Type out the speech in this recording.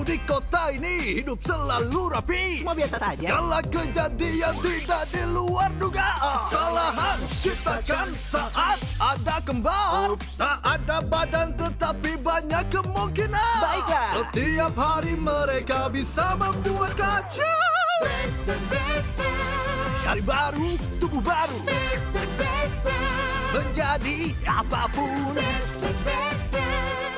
Kamu di kota ini hidup selalu rapi. Semua biasa saja. Segala kejadian tidak di luar dugaan. Kesalahan ciptakan saat ada kembar. Tak ada badan tetapi banyak kemungkinan. Baiklah. Setiap hari mereka bisa membuat kacau. Hari baru, tubuh baru. Menjadi apapun.